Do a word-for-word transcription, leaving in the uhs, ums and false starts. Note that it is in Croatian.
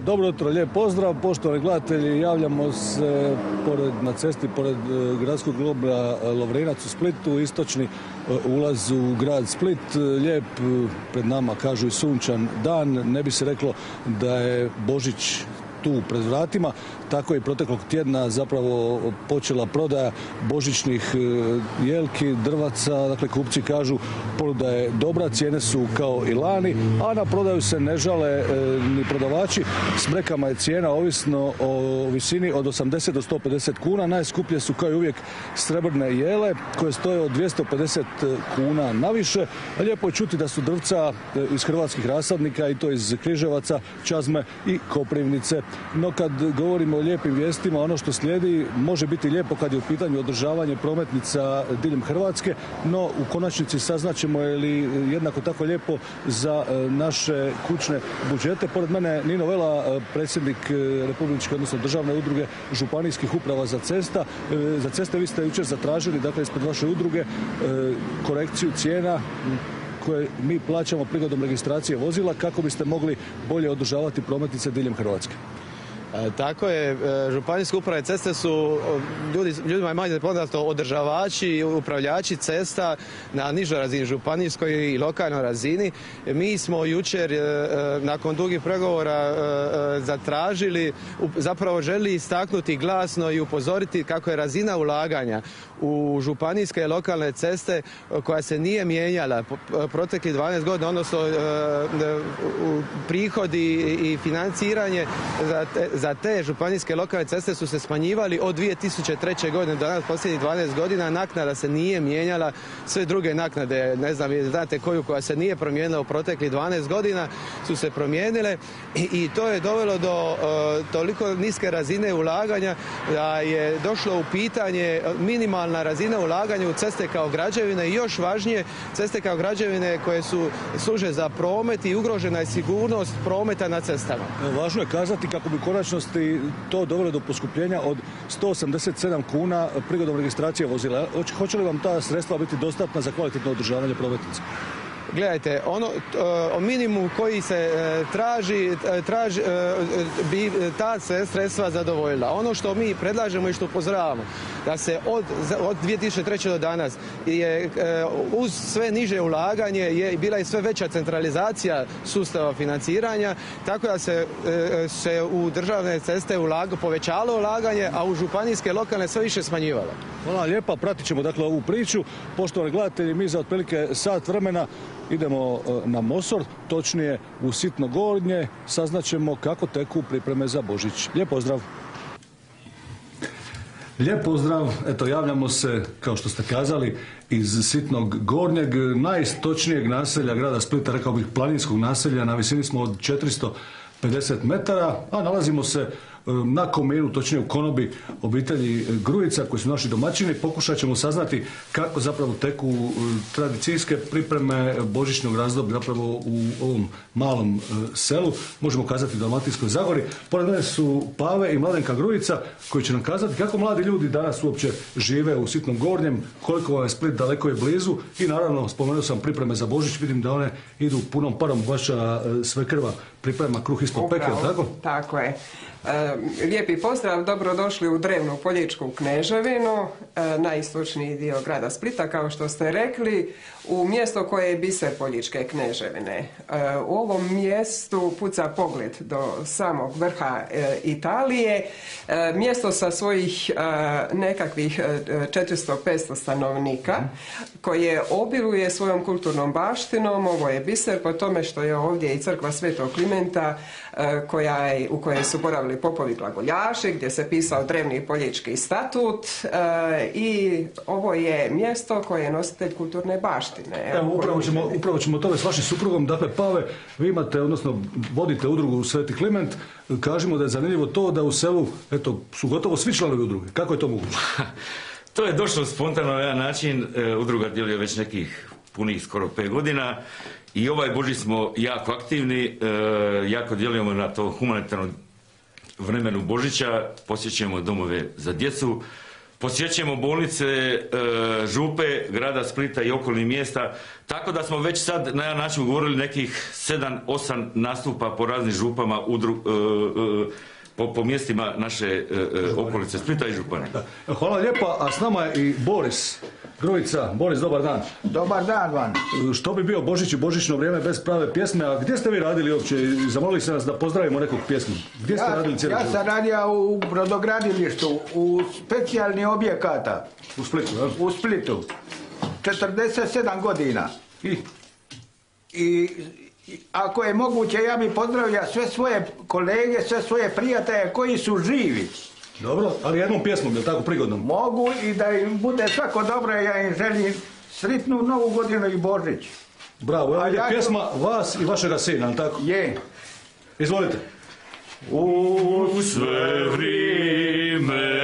Dobro jutro, lijep pozdrav, poštovani gledatelji, javljamo se pored, na cesti pored gradskog groblja Lovrinac u Splitu, istočni ulaz u grad Split, lijep, pred nama kažu i sunčan dan, ne bi se reklo da je Božić tu pred vratima, tako je i proteklog tjedna zapravo počela prodaja božićnih jelki, drvaca, dakle kupci kažu ponuda je dobra, cijene su kao i lani, a na prodaju se ne žale ni prodavači. S mrekama je cijena ovisno o visini od osamdeset do sto pedeset kuna, najskuplje su kao i uvijek srebrne jele koje stoje od dvjesto pedeset kuna naviše. Lijepo je čuti da su drvca iz hrvatskih rasadnika i to iz Križevaca, Čazme i Koprivnice. No kad govorimo o lijepim vijestima, ono što slijedi može biti lijepo kad je u pitanju održavanje prometnica diljem Hrvatske, no u konačnici saznaćemo je li jednako tako lijepo za naše kućne budžete. Pored mene Nino Vela, predsjednik Republičke, odnosno državne udruge županijskih uprava za cesta. Za ceste vi ste jučer zatražili, dakle ispred vaše udruge, korekciju cijena koje mi plaćamo prigodom registracije vozila kako biste mogli bolje održavati prometnice diljem Hrvatske. E, tako je, e, županijske uprave ceste su, ljudi, ljudima je manje poznato, održavači i upravljači cesta na nižoj razini, županijskoj i lokalnoj razini. E, mi smo jučer, e, nakon dugih pregovora, e, zatražili, zapravo želi istaknuti glasno i upozoriti kako je razina ulaganja u županijske i lokalne ceste koja se nije mijenjala proteklih dvanaest godina, odnosno e, prihodi i financiranje za te, za te županijske lokalne ceste su se smanjivali od dvije tisuće treće. godine do danas, posljednjih dvanaest godina, naknada se nije mijenjala, sve druge naknade, ne znam, znate koju, koja se nije promijenila u proteklih dvanaest godina, su se promijenile i, i to je dovelo do uh, toliko niske razine ulaganja da je došlo u pitanje minimalna razina ulaganja u ceste kao građevine i još važnije ceste kao građevine koje su služe za promet i ugrožena je sigurnost prometa na cestama. Važno je kazati kako bi konačno to dovelo do poskupljenja od sto osamdeset sedam kuna prigodom registracije vozila. Hoće li vam ta sredstva biti dostatna za kvalitetno održavanje prometnica? Gledajte, ono, o minimum koji se traži, traži bi ta sredstva zadovoljila. Ono što mi predlažemo i što upozoravamo, da se od, od dvije tisuće treće. do danas je uz sve niže ulaganje je bila i sve veća centralizacija sustava financiranja, tako da se, se u državne ceste ulaga, povećalo ulaganje, a u županijske lokalne sve više smanjivalo. Hvala lijepa, pratit ćemo dakle ovu priču. Poštovani gledatelji, mi za otprilike sat vremena idemo na Mosor, točnije u Sitno Gornje, saznaćemo kako teku pripreme za Božić. Lijep pozdrav! Lijep pozdrav, eto javljamo se, kao što ste kazali, iz Sitnog Gornjeg, najistočnijeg naselja grada Splita, rekao bih planinskog naselja, na visini smo od četiristo pedeset metara, a nalazimo se na Kominu, točnije u konobi obitelji Grujica koji su naši domaćini. Pokušat ćemo saznati kako zapravo teku tradicijske pripreme božićnog razdoblja zapravo u ovom malom selu, možemo kazati u Dalmatinskoj Zagori. Pored mene su Pave i Mladenka Grujica koji će nam kazati kako mladi ljudi danas uopće žive u Sitnom Gornjem, koliko vam je Split daleko je blizu i naravno spomenuo sam pripreme za Božić, vidim da one idu punom parom, vaša svekrva priprema kruh ispod peke, tako? Tako je. E, lijepi pozdrav, dobrodošli u drevnu Poljičku Kneževinu, e, najistočniji dio grada Splita, kao što ste rekli, u mjesto koje je biser Poljičke Kneževine. E, u ovom mjestu puca pogled do samog vrha e, Italije, e, mjesto sa svojih e, nekakvih e, četiristo do petsto stanovnika, koje obiluje svojom kulturnom baštinom. Ovo je biser po tome što je ovdje i crkva Svetog Klimenta, e, koja je, u kojoj su boravili popovi glagoljaši, gdje se pisao drevni Poljički statut, e, i ovo je mjesto koje je nositelj kulturne baštine. Evo, upravo ćemo, upravo ćemo tome s vašim suprugom. Dakle, Pave, vi imate, odnosno vodite udrugu Sveti Kliment. Kažemo da je zanimljivo to da u selu, eto, su gotovo svi članovi udruge. Kako je to moguće? To je došlo spontano na jedan način. Udruga djeluje već nekih punih skoro pet godina i ovaj Božić smo jako aktivni, jako djelujemo na to humanitarno vremenu Božića, posjećujemo domove za djecu, posjećujemo bolnice, e, župe, grada Splita i okolnih mjesta, tako da smo već sad na jedan način govorili nekih sedam osam nastupa po raznim župama, udru, e, e, po, po mjestima naše e, e, okolice Splita i Županije. Hvala lijepa, a s nama je i Boris Grujica. Boris, dobar dan. Dobar dan vam. Što bi bio Božić i božićno vrijeme bez prave pjesme, a gdje ste vi radili uopće? Zamolili ste nas da pozdravimo nekog pjesmu. Gdje ste Ja, radili cijeli ja život? sam radio u brodogradilištu, u specijalni objekata, U Splitu, jel? u Splitu. četrdeset sedam godina. I? I i ako je moguće, ja bih pozdravio sve svoje kolege, sve svoje prijatelje koji su živi. Dobro, ali jednom pjesmom, je tako prigodnom? Mogu i da im bude svako dobro, ja im želim sretnu novu godinu i Božić. Bravo, evo A je ja ću- pjesma vas i vašega sina, jel tako? Je. Izvolite. U sve vrijeme